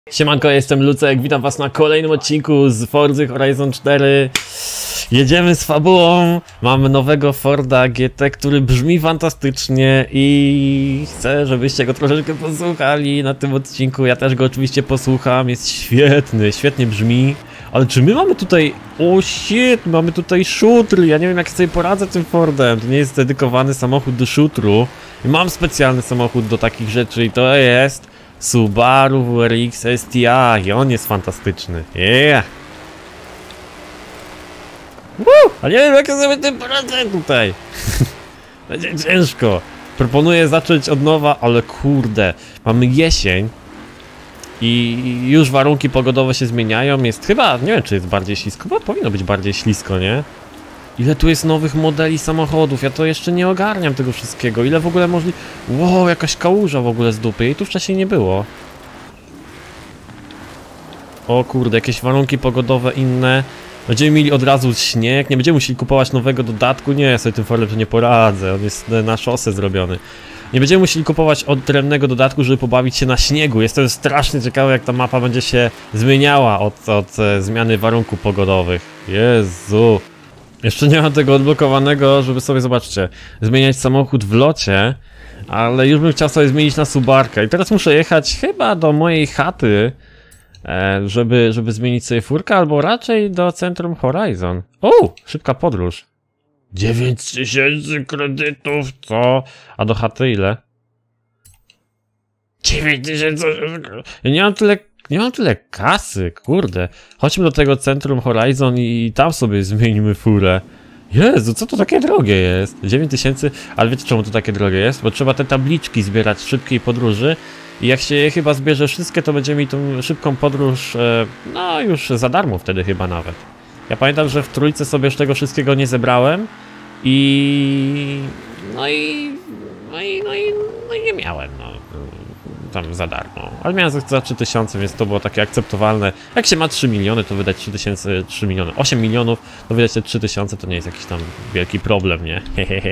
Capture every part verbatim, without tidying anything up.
Siemanko, jestem Lucek, witam was na kolejnym odcinku z Forzy Horizon cztery. Jedziemy z fabułą, mamy nowego Forda G T, który brzmi fantastycznie i chcę, żebyście go troszeczkę posłuchali na tym odcinku. Ja też go oczywiście posłucham, jest świetny, świetnie brzmi. Ale czy my mamy tutaj... O shit, mamy tutaj szutr, ja nie wiem jak sobie poradzę tym Fordem. To nie jest dedykowany samochód do szutru. I mam specjalny samochód do takich rzeczy i to jest... Subaru W R X S T I i on jest fantastyczny. Yeah! Woo! A nie wiem jak sobie tym poradzę tutaj. Będzie ciężko. Proponuję zacząć od nowa, ale kurde. Mamy jesień. I już warunki pogodowe się zmieniają. Jest chyba, nie wiem czy jest bardziej ślisko. Bo powinno być bardziej ślisko, nie? Ile tu jest nowych modeli samochodów, ja to jeszcze nie ogarniam tego wszystkiego. Ile w ogóle możli... Wow, jakaś kałuża w ogóle z dupy, jej tu wcześniej nie było. O kurde, jakieś warunki pogodowe inne. Będziemy mieli od razu śnieg, nie będziemy musieli kupować nowego dodatku. Nie, ja sobie tym Fordem to nie poradzę, on jest na szosę zrobiony. Nie będziemy musieli kupować odrębnego dodatku, żeby pobawić się na śniegu. Jestem strasznie ciekawy jak ta mapa będzie się zmieniała od, od e, zmiany warunków pogodowych. Jezu. Jeszcze nie mam tego odblokowanego, żeby sobie, zobaczcie, zmieniać samochód w locie, ale już bym chciał sobie zmienić na Subarka i teraz muszę jechać chyba do mojej chaty, żeby, żeby zmienić sobie furkę, albo raczej do centrum Horizon. O, szybka podróż. dziewięć tysięcy kredytów, co? A do chaty ile? dziewięć tysięcy... Ja nie mam tyle... Nie mam tyle kasy, kurde. Chodźmy do tego centrum Horizon i tam sobie zmienimy furę. Jezu, co to takie drogie jest? dziewięć tysięcy, ale wiecie czemu to takie drogie jest? Bo trzeba te tabliczki zbierać w szybkiej podróży. I jak się je chyba zbierze wszystkie, to będziemy mieli tą szybką podróż, e, no już za darmo wtedy chyba nawet. Ja pamiętam, że w trójce sobie już tego wszystkiego nie zebrałem. I... No i... No i... No i, no i nie miałem, no. Tam za darmo, ale miałem za trzy tysiące, więc to było takie akceptowalne. Jak się ma trzy miliony, to wydać trzy tysiące, trzy miliony, osiem milionów, to wydać te trzy tysiące, to nie jest jakiś tam wielki problem, nie?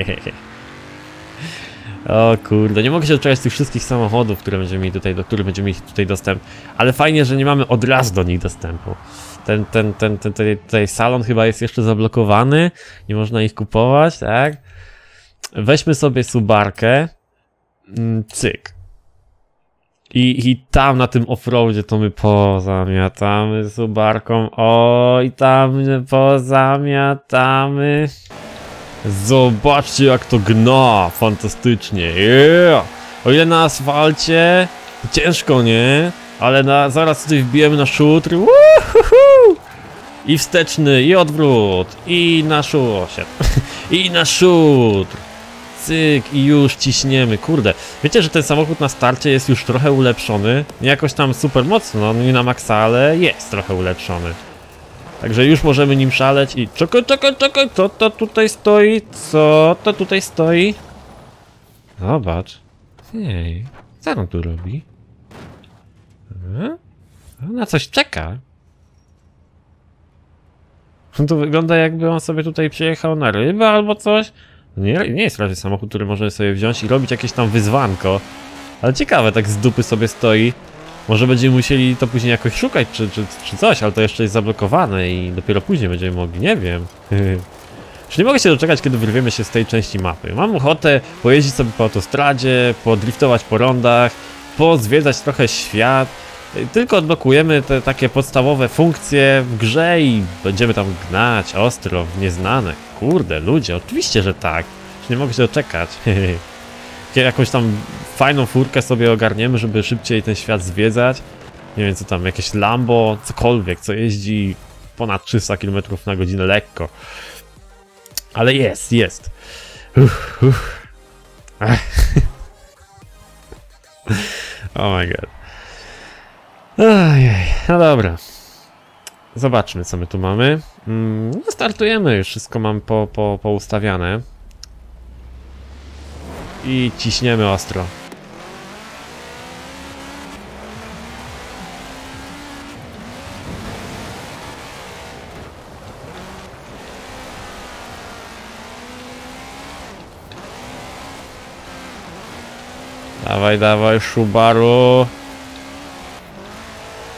O kurde, nie mogę się doczekać tych wszystkich samochodów, które będziemy mieli tutaj, do których będziemy mieli tutaj dostęp. Ale fajnie, że nie mamy od razu do nich dostępu. Ten, ten, ten, ten, ten tutaj salon chyba jest jeszcze zablokowany, nie można ich kupować, tak? Weźmy sobie Subarkę, cyk. I, I tam na tym offroadzie to my pozamiatamy Subarką. O, i tam my pozamiatamy. Zobaczcie jak to gna, fantastycznie. Yeah. O ile na asfalcie ciężko, nie? Ale na, zaraz tutaj wbijemy na szutr. Woohoo! I wsteczny, i odwrót, i na szutr. I na szutr. Cyk i już ciśniemy, kurde. Wiecie, że ten samochód na starcie jest już trochę ulepszony. Nie jakoś tam super mocno, nie na maksa, ale jest trochę ulepszony. Także już możemy nim szaleć i... Czekaj, czekaj, czekaj, co to tutaj stoi? Co to tutaj stoi? Zobacz. Hej, co on tu robi? Na coś czeka. To wygląda jakby on sobie tutaj przyjechał na rybę albo coś. Nie, nie jest raczej samochód, który możemy sobie wziąć i robić jakieś tam wyzwanko. Ale ciekawe, tak z dupy sobie stoi. Może będziemy musieli to później jakoś szukać, czy, czy, czy coś, ale to jeszcze jest zablokowane i dopiero później będziemy mogli, nie wiem. Już nie mogę się doczekać, kiedy wyrwiemy się z tej części mapy. Mam ochotę pojeździć sobie po autostradzie, podriftować po rondach, pozwiedzać trochę świat. Tylko odblokujemy te takie podstawowe funkcje w grze i będziemy tam gnać ostro w nieznane. Kurde, ludzie, oczywiście, że tak. Już nie mogę się doczekać. Jakąś tam fajną furkę sobie ogarniemy, żeby szybciej ten świat zwiedzać. Nie wiem co tam, jakieś Lambo, cokolwiek, co jeździ ponad trzysta kilometrów na godzinę lekko. Ale jest, jest. Uff, uff. Oh my god. Ojej, no dobra. Zobaczmy co my tu mamy. Mm, no startujemy, już wszystko mam po, po, poustawiane. I ciśniemy ostro. Dawaj, dawaj, Subaru.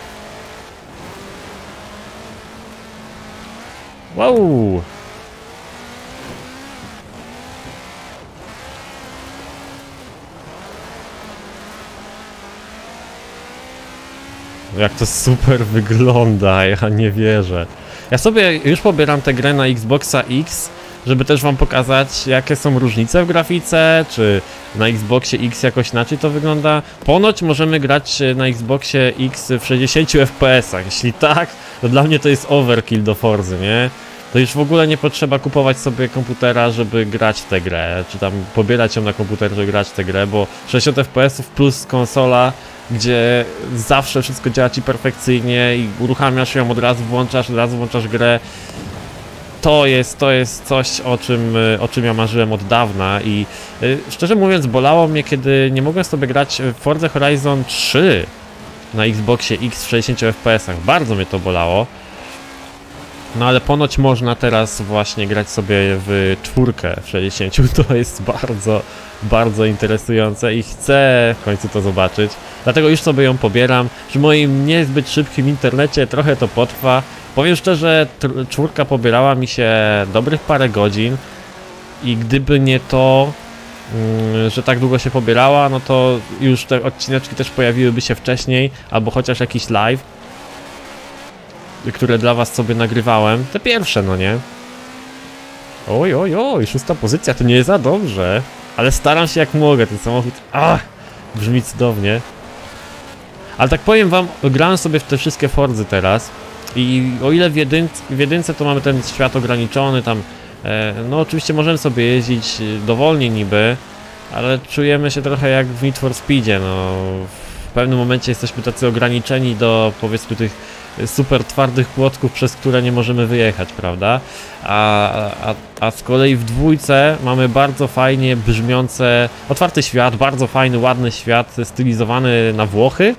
Wow! Jak to super wygląda, ja nie wierzę. Ja sobie już pobieram tę grę na Xboxa X, żeby też wam pokazać, jakie są różnice w grafice, czy na Xboxie X jakoś inaczej to wygląda. Ponoć możemy grać na Xboxie X w sześćdziesięciu F P S-ach. Jeśli tak, to dla mnie to jest overkill do Forzy, nie? To już w ogóle nie potrzeba kupować sobie komputera, żeby grać w tę grę, czy tam pobierać ją na komputer, żeby grać w tę grę, bo sześćdziesiąt F P S-ów plus konsola, gdzie zawsze wszystko działa ci perfekcyjnie i uruchamiasz ją, od razu włączasz, od razu włączasz grę. To jest, to jest coś, o czym, o czym ja marzyłem od dawna i y, szczerze mówiąc bolało mnie, kiedy nie mogłem sobie grać w Forza Horizon trzy na Xboxie X w sześćdziesięciu F P S-ach. Bardzo mnie to bolało. No ale ponoć można teraz właśnie grać sobie w czwórkę w sześćdziesięciu. To jest bardzo, bardzo interesujące i chcę w końcu to zobaczyć. Dlatego już sobie ją pobieram. Przy moim niezbyt szybkim internecie trochę to potrwa. Powiem szczerze, czwórka pobierała mi się dobrych parę godzin i gdyby nie to, że tak długo się pobierała, no to już te odcineczki też pojawiłyby się wcześniej, albo chociaż jakiś live, które dla was sobie nagrywałem. Te pierwsze, no nie? Oj, oj, oj, szósta pozycja, to nie jest za dobrze, ale staram się jak mogę, ten samochód, ach, brzmi cudownie. Ale tak powiem wam, grałem sobie w te wszystkie Forzy teraz i o ile w, jedynce, w jedynce to mamy ten świat ograniczony, tam, e, no oczywiście możemy sobie jeździć dowolnie niby, ale czujemy się trochę jak w Need for Speedzie, no. W pewnym momencie jesteśmy tacy ograniczeni do, powiedzmy, tych super twardych płotków, przez które nie możemy wyjechać, prawda? A, a, a z kolei w dwójce mamy bardzo fajnie brzmiące, otwarty świat, bardzo fajny, ładny świat, stylizowany na Włochy.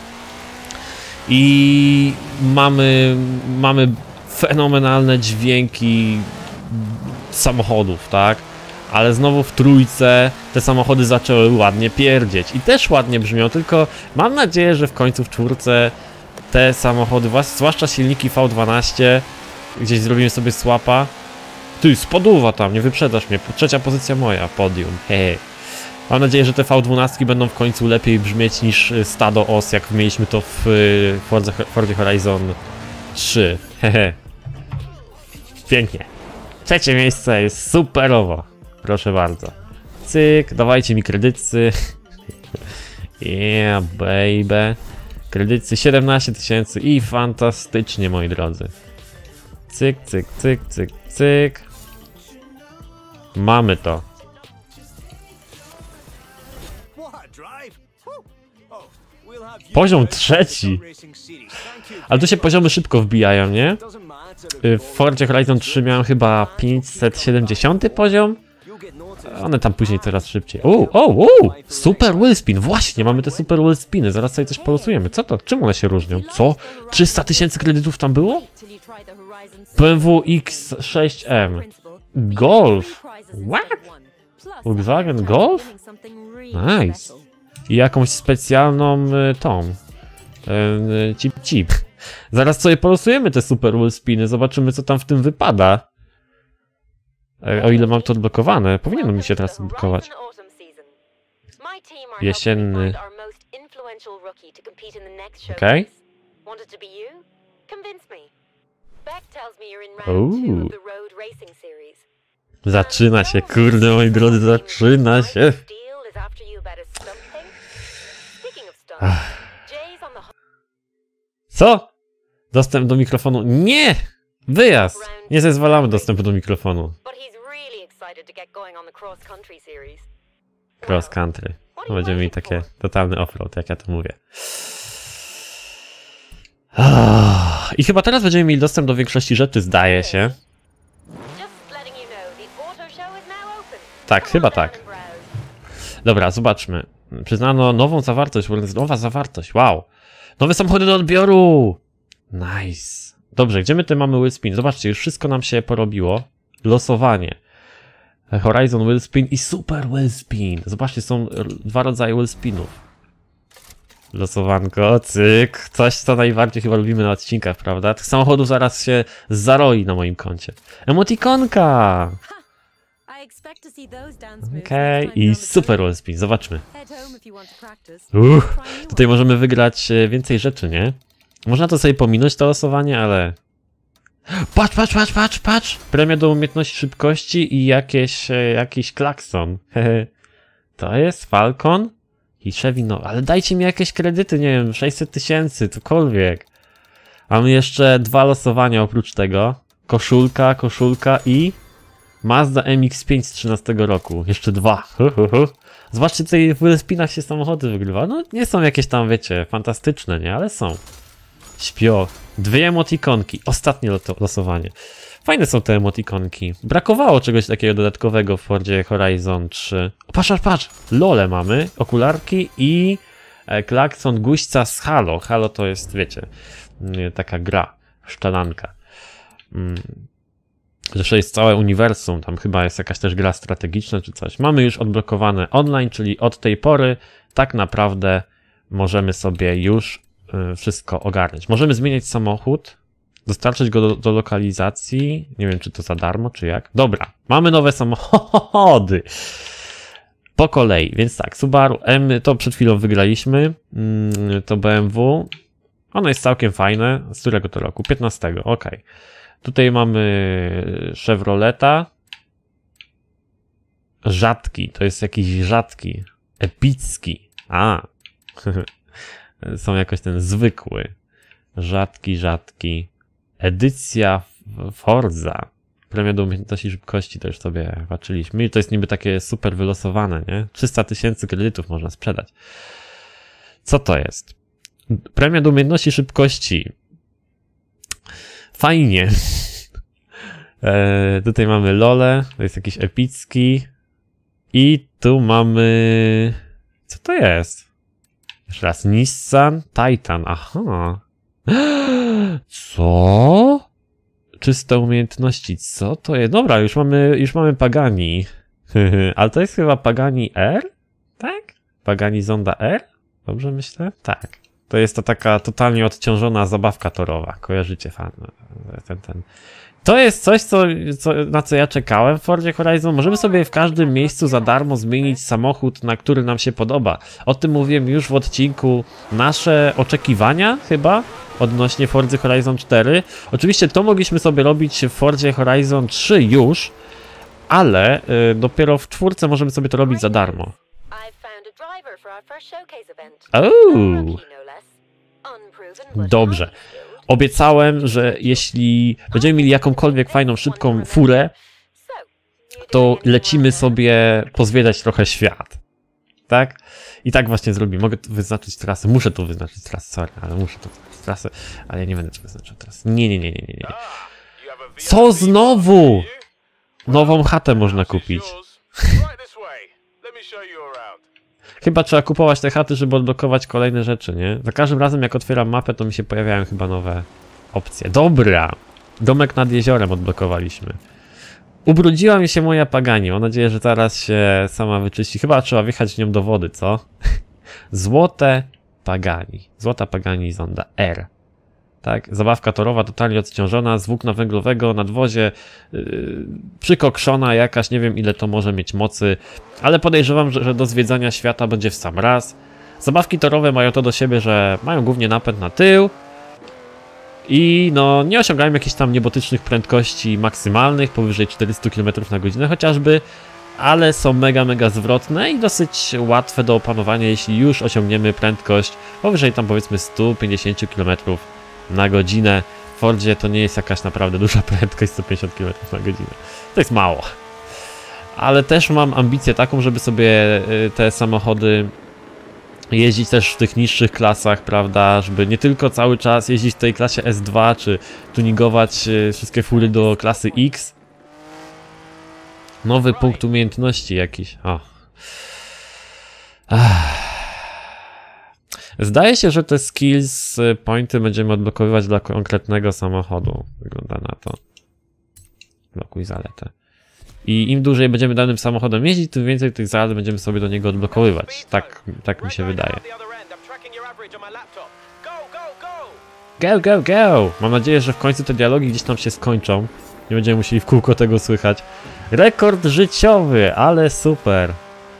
I mamy, mamy fenomenalne dźwięki samochodów, tak? Ale znowu w trójce te samochody zaczęły ładnie pierdzieć i też ładnie brzmią, tylko mam nadzieję, że w końcu w czwórce te samochody, zwłaszcza silniki V dwanaście, gdzieś zrobimy sobie swapa. Ty, spoduwa tam, nie wyprzedasz mnie, trzecia pozycja moja, podium, hehe. Mam nadzieję, że te V dwanaście będą w końcu lepiej brzmieć niż stado os, jak mieliśmy to w Forza, Forza Horizon trzy, hehe. Pięknie. Trzecie miejsce jest superowo. Proszę bardzo. Cyk, dawajcie mi kredycy. Yeah, baby. Kredycy siedemnaście tysięcy i fantastycznie, moi drodzy. Cyk, cyk, cyk, cyk, cyk. Mamy to. Poziom trzeci. Ale tu się poziomy szybko wbijają, nie? W Forza Horizon trzy miałem chyba pięćset siedemdziesiąty poziom. One tam później coraz szybciej. O, o, o! Super Wheelspin! Właśnie, mamy te Super Wheelspiny. Zaraz sobie coś polosujemy. Co to? Czym one się różnią? Co? trzysta tysięcy kredytów tam było? B M W X sześć M. Golf. What? Volkswagen Golf? Nice. I jakąś specjalną tą. Cip cip. Zaraz sobie polosujemy te Super Wheelspiny. Zobaczymy, co tam w tym wypada. O ile mam to odblokowane, powinno mi się teraz odblokować. Jesienny. Okej. Okay. Zaczyna się, kurde, moi drodzy, zaczyna się. Ach. Co? Dostęp do mikrofonu? Nie! Wyjazd! Nie zezwalamy dostępu do mikrofonu. Cross country. No, będziemy mieli takie totalny offroad, jak ja to mówię. Oh, i chyba teraz będziemy mieli dostęp do większości rzeczy, zdaje się. Tak, chyba tak. Dobra, zobaczmy. Przyznano nową zawartość, nowa zawartość, wow. Nowe samochody do odbioru! Nice. Dobrze, gdzie my tu mamy wheelspin? Zobaczcie, już wszystko nam się porobiło. Losowanie. Horizon Wheelspin i Super Wheelspin. Zobaczcie, są dwa rodzaje wheelspinów. Losowanko, cyk. Coś, co najbardziej chyba lubimy na odcinkach, prawda? Tych samochodów zaraz się zaroi na moim koncie. Emotikonka! Okej, okay. I super wallspin, zobaczmy. Uff, tutaj możemy wygrać więcej rzeczy, nie? Można to sobie pominąć, to losowanie, ale... Patrz, patrz, patrz, patrz, patrz! Premia do umiejętności szybkości i jakieś, jakiś klakson. To jest Falcon i Chevy, no, ale dajcie mi jakieś kredyty, nie wiem, sześćset tysięcy, cokolwiek. Mamy jeszcze dwa losowania oprócz tego. Koszulka, koszulka i... Mazda M X pięć z trzynastego roku. Jeszcze dwa. Zobaczcie, tutaj w spinach się samochody wygrywa. No, nie są jakieś tam, wiecie, fantastyczne, nie? Ale są. Śpio. Dwie emotikonki. Ostatnie losowanie. Fajne są te emotikonki. Brakowało czegoś takiego dodatkowego w Fordzie Horizon trzy. O, patrz, patrz, patrz. Lole mamy. Okularki i e, klakson guźca z Halo. Halo to jest, wiecie, taka gra. Szczelanka. Mm. Zresztą jest całe uniwersum, tam chyba jest jakaś też gra strategiczna czy coś. Mamy już odblokowane online, czyli od tej pory tak naprawdę możemy sobie już y, wszystko ogarnąć. Możemy zmieniać samochód, dostarczyć go do, do lokalizacji. Nie wiem, czy to za darmo, czy jak. Dobra, mamy nowe samochody. Po kolei, więc tak, Subaru M, to przed chwilą wygraliśmy. Mm, to B M W. Ono jest całkiem fajne. Z którego to roku? piętnastego, ok. Tutaj mamy Chevroleta. Rzadki, to jest jakiś rzadki. Epicki. A. Są jakoś ten zwykły. Rzadki, rzadki. Edycja Forza. Premia do umiejętności szybkości, to już sobie patrzyliśmy. I to jest niby takie super wylosowane, nie? trzysta tysięcy kredytów można sprzedać. Co to jest? Premia do umiejętności szybkości. Fajnie. e, tutaj mamy Lole, to jest jakiś epicki. I tu mamy... Co to jest? Jeszcze raz, Nissan Titan, aha. Co? Czyste umiejętności, co to jest? Dobra, już mamy, już mamy Pagani. Ale to jest chyba Pagani R? Tak? Pagani Zonda R? Dobrze myślę? Tak. To jest to taka totalnie odciążona zabawka torowa. Kojarzycie fan? Ten, ten. To jest coś, co, co, na co ja czekałem w Fordzie Horizon. Możemy sobie w każdym miejscu za darmo zmienić samochód, na który nam się podoba. O tym mówiłem już w odcinku Nasze oczekiwania chyba odnośnie Fordy Horizon cztery. Oczywiście to mogliśmy sobie robić w Fordzie Horizon trzy już, ale y, dopiero w czwórce możemy sobie to robić za darmo. Uuu. Dobrze. Obiecałem, że jeśli będziemy mieli jakąkolwiek fajną, szybką furę, to lecimy sobie pozwiedzać trochę świat. Tak? I tak właśnie zrobimy. Mogę tu wyznaczyć trasę. Muszę tu wyznaczyć trasę, sorry, ale muszę tu wyznaczyć trasę. Ale ja nie będę tu wyznaczał trasy. Nie, nie, nie, nie, nie, nie. Co znowu? Nową chatę można kupić. Chyba trzeba kupować te chaty, żeby odblokować kolejne rzeczy, nie? Za każdym razem jak otwieram mapę, to mi się pojawiają chyba nowe opcje. Dobra! Domek nad jeziorem odblokowaliśmy. Ubrudziła mi się moja Pagani. Mam nadzieję, że zaraz się sama wyczyści. Chyba trzeba wjechać w nią do wody, co? Złote Pagani. Złota Pagani Zonda R. Tak? Zabawka torowa totalnie odciążona, z włókna węglowego, nadwozie, yy, przykokszona jakaś, nie wiem ile to może mieć mocy, ale podejrzewam, że, że do zwiedzania świata będzie w sam raz. Zabawki torowe mają to do siebie, że mają głównie napęd na tył i no nie osiągają jakichś tam niebotycznych prędkości maksymalnych, powyżej czterysta kilometrów na godzinę chociażby, ale są mega, mega zwrotne i dosyć łatwe do opanowania, jeśli już osiągniemy prędkość powyżej tam powiedzmy stu pięćdziesięciu kilometrów na godzinę. W Fordzie to nie jest jakaś naprawdę duża prędkość, sto pięćdziesiąt kilometrów na godzinę. To jest mało. Ale też mam ambicję taką, żeby sobie te samochody jeździć też w tych niższych klasach, prawda, żeby nie tylko cały czas jeździć w tej klasie S dwa, czy tuningować wszystkie fury do klasy X. Nowy punkt umiejętności jakiś. O. Ach. Zdaje się, że te skills pointy będziemy odblokowywać dla konkretnego samochodu. Wygląda na to. Blokuj zaletę. I im dłużej będziemy danym samochodem jeździć, tym więcej tych zalet będziemy sobie do niego odblokowywać. Tak, tak mi się wydaje. Go, go, go! Mam nadzieję, że w końcu te dialogi gdzieś tam się skończą. Nie będziemy musieli w kółko tego słychać. Rekord życiowy, ale super.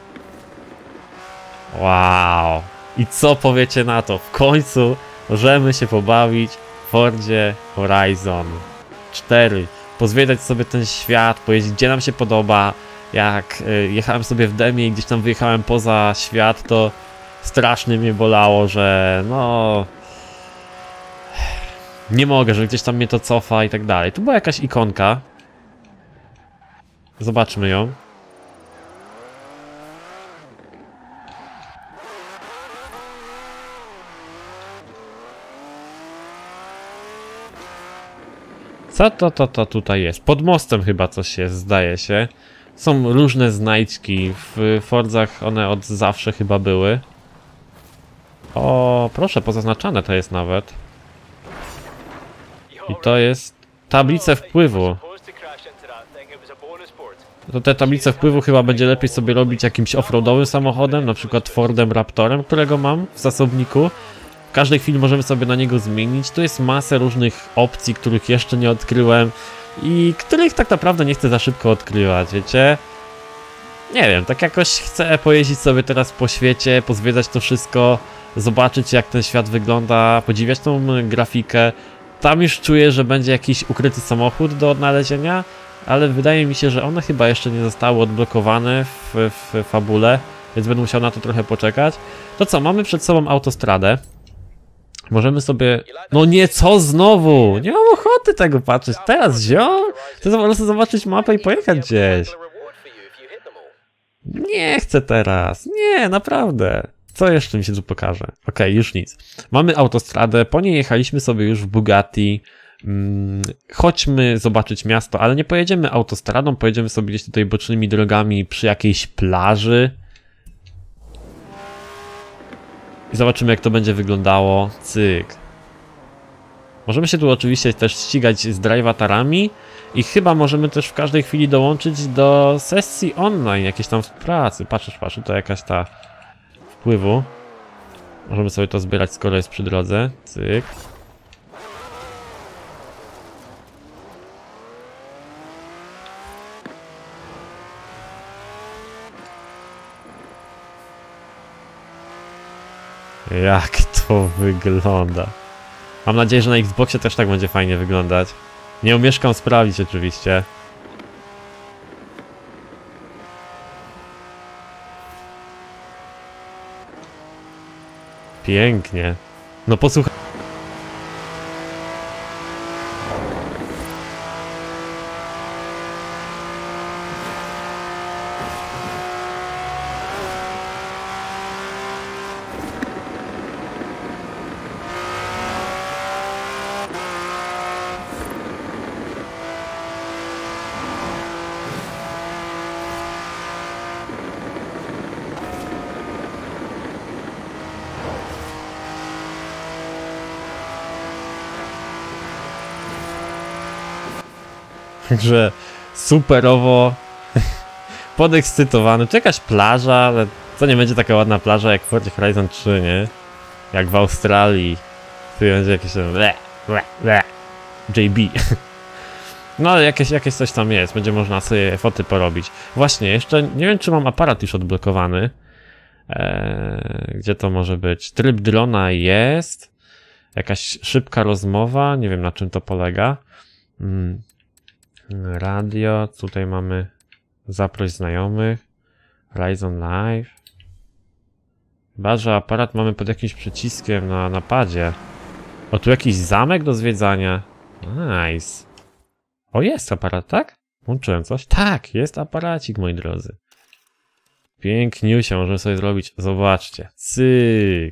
Wow. I co powiecie na to? W końcu możemy się pobawić w Fordzie Horizon cztery. Pozwiedzać sobie ten świat, pojeździć gdzie nam się podoba. Jak y, jechałem sobie w demie i gdzieś tam wyjechałem poza świat, to strasznie mnie bolało, że no... Nie mogę, że gdzieś tam mnie to cofa i tak dalej. Tu była jakaś ikonka. Zobaczmy ją. Co to, to, to tutaj jest? Pod mostem chyba coś jest, zdaje się. Są różne znajdźki. W Fordzach one od zawsze chyba były. O, proszę, pozaznaczane to jest nawet. I to jest tablice wpływu. To te tablice wpływu chyba będzie lepiej sobie robić jakimś offroadowym samochodem, na przykład Fordem Raptorem, którego mam w zasobniku. W każdej chwili możemy sobie na niego zmienić. Tu jest masę różnych opcji, których jeszcze nie odkryłem i których tak naprawdę nie chcę za szybko odkrywać, wiecie? Nie wiem, tak jakoś chcę pojeździć sobie teraz po świecie, pozwiedzać to wszystko, zobaczyć jak ten świat wygląda, podziwiać tą grafikę. Tam już czuję, że będzie jakiś ukryty samochód do odnalezienia, ale wydaje mi się, że one chyba jeszcze nie zostały odblokowane w, w fabule, więc będę musiał na to trochę poczekać. To co, mamy przed sobą autostradę. Możemy sobie... No nie, co znowu? Nie mam ochoty tego patrzeć. Teraz ziom? Chcę po prostu zobaczyć mapę i pojechać gdzieś. Nie chcę teraz. Nie, naprawdę. Co jeszcze mi się tu pokaże? Okej, okay, już nic. Mamy autostradę, po niej jechaliśmy sobie już w Bugatti. Hmm, chodźmy zobaczyć miasto, ale nie pojedziemy autostradą, pojedziemy sobie gdzieś tutaj bocznymi drogami przy jakiejś plaży. I zobaczymy jak to będzie wyglądało. Cyk. Możemy się tu oczywiście też ścigać z drivatarami i chyba możemy też w każdej chwili dołączyć do sesji online, jakieś tam w pracy. Patrzysz, patrz, to jakaś ta wpływu. Możemy sobie to zbierać, skoro jest przy drodze. Cyk. Jak to wygląda? Mam nadzieję, że na Xboxie też tak będzie fajnie wyglądać. Nie omieszkam sprawdzić oczywiście. Pięknie. No posłuchaj. Także superowo podekscytowany. Tu jakaś plaża, ale to nie będzie taka ładna plaża jak w Fordzie Horizon trzy, nie? Jak w Australii. Tu będzie jakieś ble, ble, ble. J B. No ale jakieś, jakieś coś tam jest. Będzie można sobie foty porobić. Właśnie, jeszcze nie wiem czy mam aparat już odblokowany. Eee, gdzie to może być? Tryb drona jest. Jakaś szybka rozmowa. Nie wiem na czym to polega. Hmm. Radio, tutaj mamy zaproś znajomych, Horizon Live. Chyba, że aparat mamy pod jakimś przyciskiem na napadzie. O, tu jakiś zamek do zwiedzania. Nice. O, jest aparat, tak? Włączyłem coś? Tak, jest aparacik, moi drodzy. Piękniusia, możemy sobie zrobić. Zobaczcie. Cyk.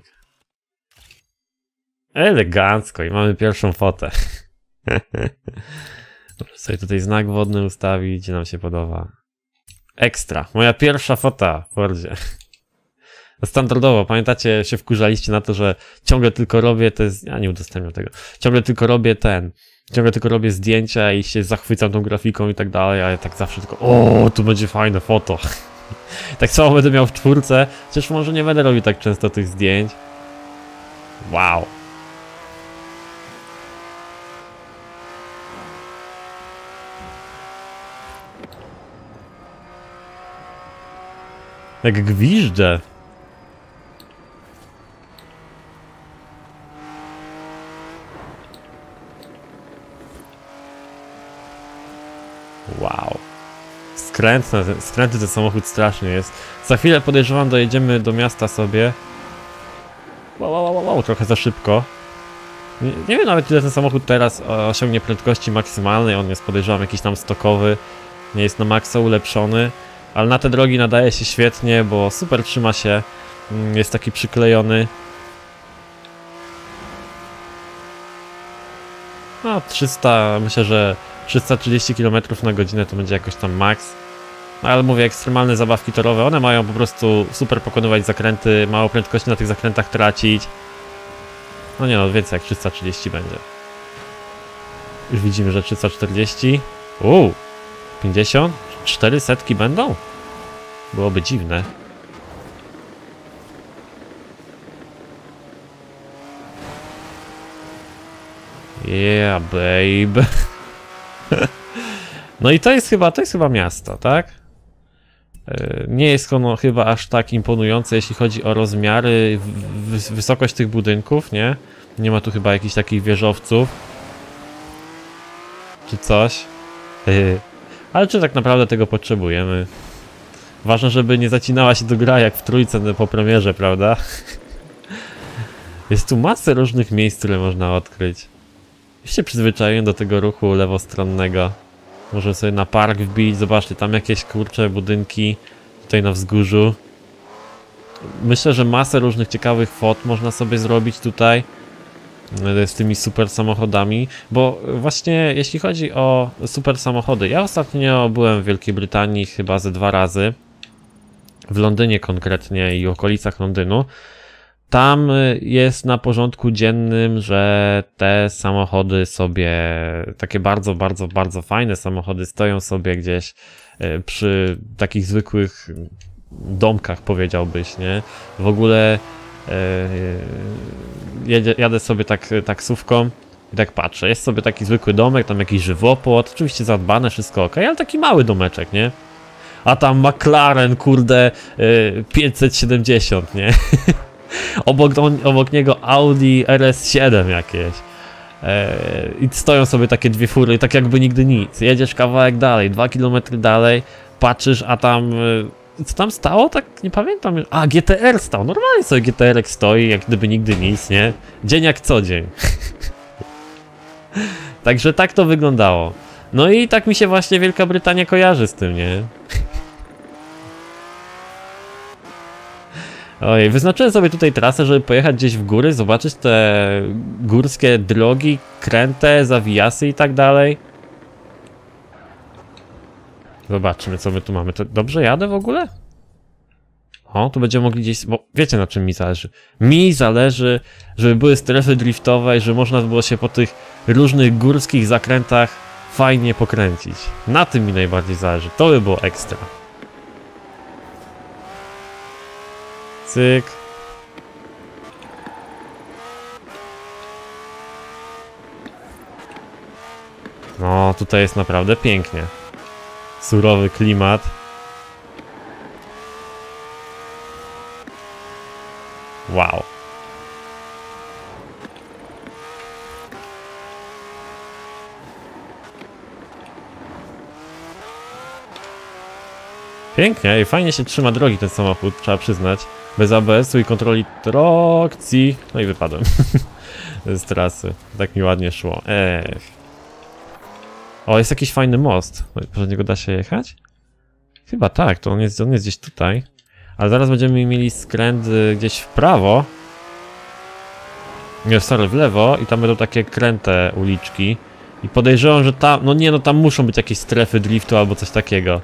Elegancko i mamy pierwszą fotę. Możemy sobie tutaj znak wodny ustawić, gdzie nam się podoba. Ekstra. Moja pierwsza fota w Fordzie. Standardowo, pamiętacie, się wkurzaliście na to, że ciągle tylko robię te... Ja nie udostępniam tego. Ciągle tylko robię ten... Ciągle tylko robię zdjęcia i się zachwycam tą grafiką i tak dalej, a ja tak zawsze tylko... O, tu będzie fajne foto. Tak samo będę miał w czwórce, chociaż może nie będę robił tak często tych zdjęć. Wow. Jak gwiżdżę. Wow. Skrętny, skrętny ten samochód strasznie jest. Za chwilę podejrzewam, dojedziemy do miasta sobie. Wow, wow, wow, wow, trochę za szybko. Nie, nie wiem nawet ile ten samochód teraz osiągnie prędkości maksymalnej. On jest, podejrzewam, jakiś tam stokowy. Nie jest na maksa ulepszony. Ale na te drogi nadaje się świetnie, bo super trzyma się. Jest taki przyklejony. No trzysta, myślę, że trzysta trzydzieści kilometrów na godzinę to będzie jakoś tam max. No, ale mówię, ekstremalne zabawki torowe, one mają po prostu super pokonywać zakręty, mało prędkości na tych zakrętach tracić. No nie no, więcej jak trzysta trzydzieści będzie. Już widzimy, że trzysta czterdzieści. Uuu, pięćdziesiąt? cztery setki będą? Byłoby dziwne. Yeah, babe. No i to jest chyba, to jest chyba miasto, tak? Nie jest ono chyba aż tak imponujące, jeśli chodzi o rozmiary, wysokość tych budynków, nie? Nie ma tu chyba jakichś takich wieżowców. Czy coś. Ale czy tak naprawdę tego potrzebujemy? Ważne, żeby nie zacinała się do gra jak w trójce po premierze, prawda? Jest tu masę różnych miejsc, które można odkryć. Już się przyzwyczaiłem do tego ruchu lewostronnego. Może sobie na park wbić, zobaczcie, tam jakieś kurcze budynki tutaj na wzgórzu. Myślę, że masę różnych ciekawych fot można sobie zrobić tutaj z tymi super samochodami, bo właśnie jeśli chodzi o super samochody, ja ostatnio byłem w Wielkiej Brytanii chyba ze dwa razy, w Londynie konkretnie i okolicach Londynu. Tam jest na porządku dziennym, że te samochody sobie, takie bardzo, bardzo, bardzo fajne samochody stoją sobie gdzieś przy takich zwykłych domkach, powiedziałbyś, nie? W ogóle jedzie, jadę sobie tak taksówką i tak patrzę, jest sobie taki zwykły domek, tam jakiś żywopłot, oczywiście zadbane, wszystko ok, ale taki mały domeczek, nie? A tam McLaren, kurde, pięćset siedemdziesiąt, nie? Obok, obok niego Audi R S siedem jakieś. Eee, I stoją sobie takie dwie fury, tak jakby nigdy nic. Jedziesz kawałek dalej, dwa kilometry dalej, patrzysz, a tam... E, co tam stało? Tak nie pamiętam. A, G T R stał. Normalnie sobie G T R stoi, jak gdyby nigdy nic, nie? Dzień jak co dzień. Także tak to wyglądało. No i tak mi się właśnie Wielka Brytania kojarzy z tym, nie? Ojej, wyznaczyłem sobie tutaj trasę, żeby pojechać gdzieś w góry, zobaczyć te górskie drogi, kręte, zawijasy i tak dalej. Zobaczmy, co my tu mamy. To dobrze jadę w ogóle? O, tu będziemy mogli gdzieś... Bo wiecie, na czym mi zależy. Mi zależy, żeby były strefy driftowe i żeby można było się po tych różnych górskich zakrętach fajnie pokręcić. Na tym mi najbardziej zależy. To by było ekstra. Cyk. No, tutaj jest naprawdę pięknie. Surowy klimat. Wow. Pięknie i fajnie się trzyma drogi ten samochód, trzeba przyznać. Bez A B S-u i kontroli trakcji. No i wypadłem z trasy. Tak mi ładnie szło. Ech. O, jest jakiś fajny most. Przez niego da się jechać? Chyba tak, to on jest, on jest gdzieś tutaj. Ale zaraz będziemy mieli skręt gdzieś w prawo. Nie, sorry, w lewo i tam będą takie kręte uliczki. I podejrzewam, że tam, no nie no, tam muszą być jakieś strefy driftu albo coś takiego.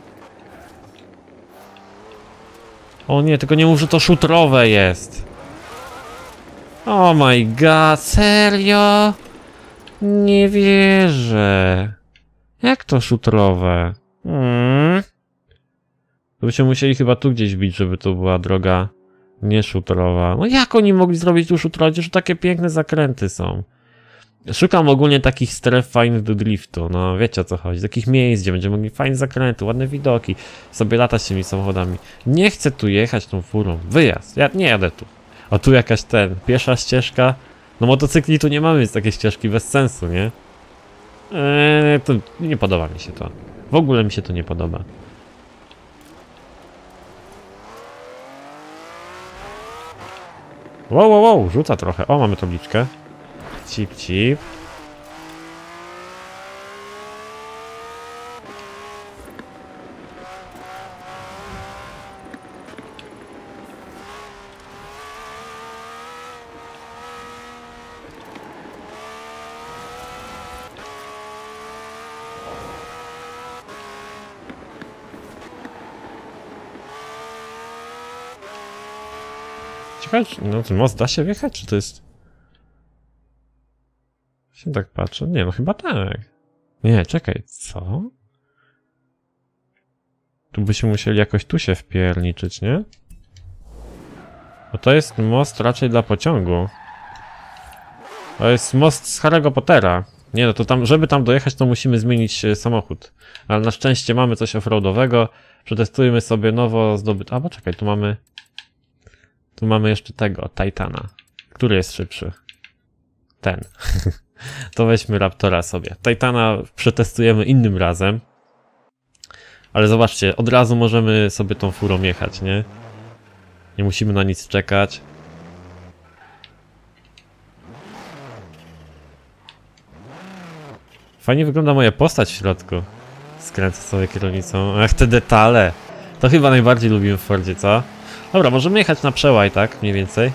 O nie, tylko nie mów, że to szutrowe jest. Oh my god, serio? Nie wierzę. Jak to szutrowe? Hmm. To byśmy musieli chyba tu gdzieś bić, żeby to była droga Nie szutrowa. No jak oni mogli zrobić tu szutrowa? Przecież takie piękne zakręty są. Szukam ogólnie takich stref fajnych do driftu, no wiecie o co chodzi. Takich miejsc, gdzie będziemy mogli fajne zakręty, ładne widoki, sobie latać tymi samochodami. Nie chcę tu jechać tą furą. Wyjazd. Ja nie jadę tu. O tu jakaś ten, piesza ścieżka. No motocykli tu nie mamy, więc takie ścieżki bez sensu, nie? Eee, to nie podoba mi się to. W ogóle mi się to nie podoba. Wow, wow, wow, rzuca trochę. O, mamy tabliczkę. Cip, cip. Ciekawe, no ten most da się wjechać, czy to jest... Się tak patrzę. Nie, no chyba tak. Nie, czekaj, co? Tu byśmy musieli jakoś tu się wpierniczyć, nie? Bo to jest most raczej dla pociągu. To jest most z Harry'ego Pottera. Nie no, to tam, żeby tam dojechać, to musimy zmienić samochód. Ale na szczęście mamy coś offroadowego. Przetestujmy sobie nowo zdobyt... A, bo czekaj, tu mamy... Tu mamy jeszcze tego, Titana. Który jest szybszy? Ten. To weźmy Raptora sobie. Titana przetestujemy innym razem. Ale zobaczcie, od razu możemy sobie tą furą jechać, nie? Nie musimy na nic czekać. Fajnie wygląda moja postać w środku. Skręcę sobie kierownicą. Ach, te detale. To chyba najbardziej lubimy w Fordzie, co? Dobra, możemy jechać na przełaj, tak? Mniej więcej.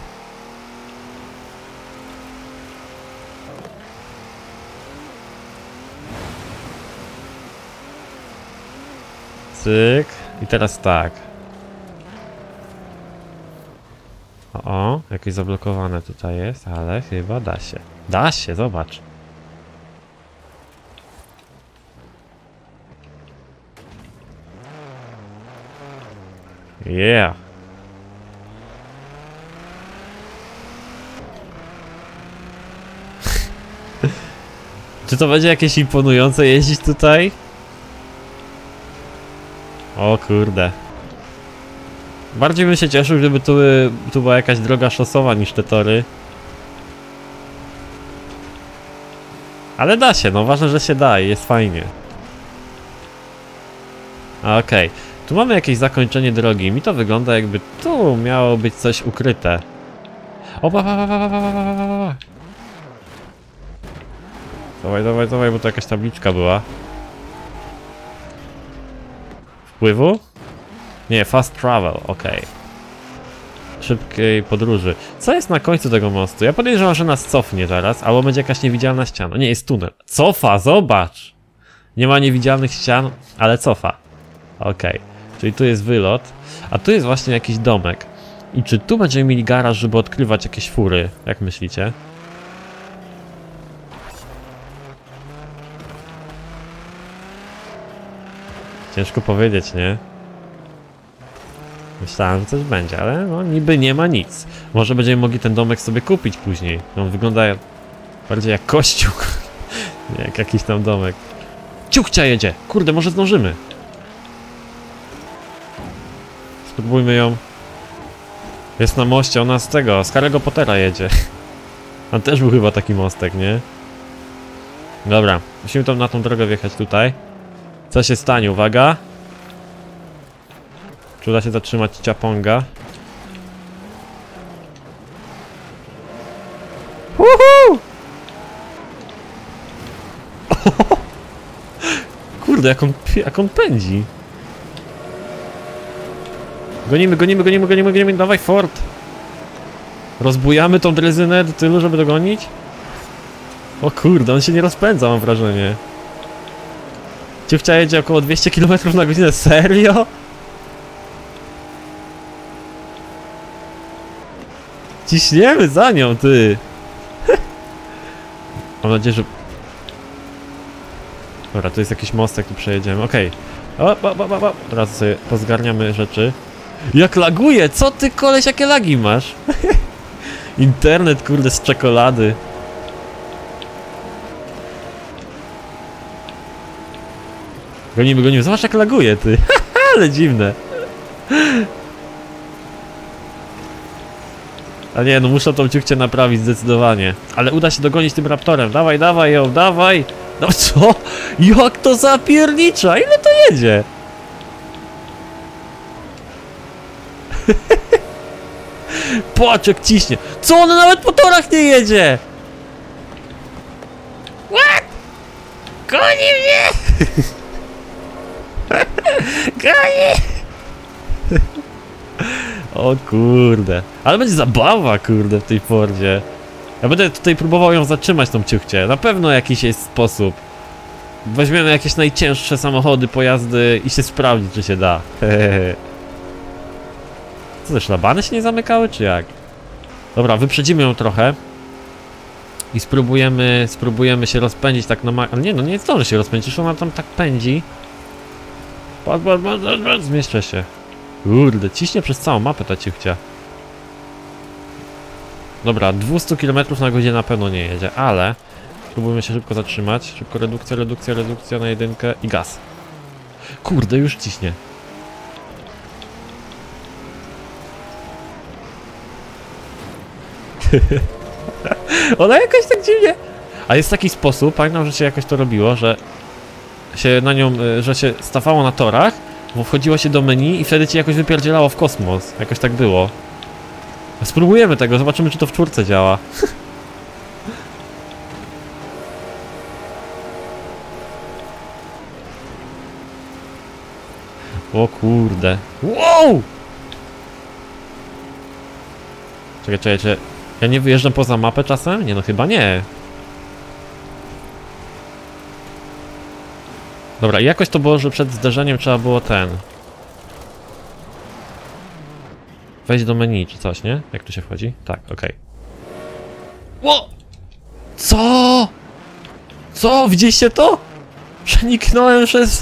Cyk. I teraz tak. O, o, jakieś zablokowane tutaj jest, ale chyba da się. Da się, zobacz. Yeah. Czy to będzie jakieś imponujące jeździć tutaj? O kurde. Bardziej bym się cieszył, gdyby tu, tu była jakaś droga szosowa niż te tory. Ale da się, no ważne, że się da i jest fajnie. Okej, okay. Tu mamy jakieś zakończenie drogi. Mi to wygląda, jakby tu miało być coś ukryte. O, pa, pa, pa, pa, pa, pa, pa, pa. Dawaj, dawaj, dawaj, bo to jakaś tabliczka była. Wpływu? Nie, fast travel, okej. Okay. Szybkiej podróży. Co jest na końcu tego mostu? Ja podejrzewam, że nas cofnie zaraz, albo będzie jakaś niewidzialna ściana. Nie, jest tunel. Cofa, zobacz! Nie ma niewidzialnych ścian, ale cofa. Okej, okay. Czyli tu jest wylot, a tu jest właśnie jakiś domek. I czy tu będziemy mieli garaż, żeby odkrywać jakieś fury? Jak myślicie? Ciężko powiedzieć, nie? Myślałem, że coś będzie, ale no niby nie ma nic. Może będziemy mogli ten domek sobie kupić później. On wygląda bardziej jak kościół. Nie, jak jakiś tam domek. Ciuchcia jedzie! Kurde, może zdążymy. Spróbujmy ją. Jest na moście, ona z tego, z Harry'ego Pottera jedzie. Tam też był chyba taki mostek, nie? Dobra, musimy tam na tą drogę wjechać tutaj. Co się stanie? Uwaga! Czy uda się zatrzymać ciaponga? Uhu! Kurde, jak on, jak on pędzi. Gonimy, gonimy, gonimy, gonimy, gonimy. Dawaj, Ford! Rozbujamy tą drezynę do tylu, żeby dogonić? O kurde, on się nie rozpędza, mam wrażenie. Ciuchcia jedzie około dwieście kilometrów na godzinę, serio? Ciśniemy za nią, ty! Mam nadzieję, że... Dobra, to jest jakiś mostek, tu przejedziemy, okej. Okay. O, o, o, o, o. Teraz sobie pozgarniamy rzeczy. Jak laguje, co ty koleś, jakie lagi masz? Internet, kurde, z czekolady. Gonimy, gonimy, zobacz jak laguje, ty. Ale dziwne. A nie, no muszę tą ciuchcię naprawić zdecydowanie. Ale uda się dogonić tym raptorem. Dawaj, dawaj ją, dawaj. No co? Jak to zapiernicza? Ile to jedzie? Patrz jak ciśnie. Co, ono nawet po torach nie jedzie? What? Goni mnie! Goni! O kurde. Ale będzie zabawa, kurde, w tej Fordzie. Ja będę tutaj próbował ją zatrzymać, tą ciuchcię. Na pewno jakiś jest sposób. Weźmiemy jakieś najcięższe samochody, pojazdy i się sprawdzi, czy się da. Co, te szlabany się nie zamykały, czy jak? Dobra, wyprzedzimy ją trochę. I spróbujemy, spróbujemy się rozpędzić tak na ma... Ale nie, no nie zdąży się rozpędzić, ona tam tak pędzi. Patrz, patrz, patrz, patrz, zmieszczę się. Kurde, ciśnie przez całą mapę ta ciuchcia. Dobra, dwieście kilometrów na godzinę na pewno nie jedzie, ale... Spróbujmy się szybko zatrzymać. Szybko redukcja, redukcja, redukcja na jedynkę i gaz. Kurde, już ciśnie. Ona jakoś tak dziwnie... A jest taki sposób, pamiętam, że się jakoś to robiło, że się na nią, że się stawało na torach, bo wchodziło się do menu i wtedy ci jakoś wypierdzielało w kosmos. Jakoś tak było. Spróbujemy tego, zobaczymy, czy to w czwórce działa. O kurde. Wow! Czekaj, czekaj, czekaj. Ja nie wyjeżdżam poza mapę czasem? Nie, no chyba nie. Dobra, i jakoś to było, że przed zderzeniem trzeba było ten... Wejść do menu czy coś, nie? Jak tu się wchodzi? Tak, okej. Ło! Co? Co? Widzieliście to? Przeniknąłem przez...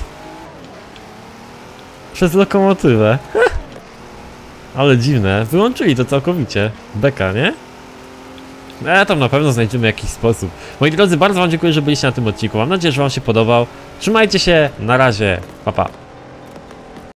Przez lokomotywę. Ale dziwne. Wyłączyli to całkowicie. Beka, nie? E, tam na pewno znajdziemy jakiś sposób. Moi drodzy, bardzo wam dziękuję, że byliście na tym odcinku. Mam nadzieję, że wam się podobał. Trzymajcie się. Na razie. Pa, pa.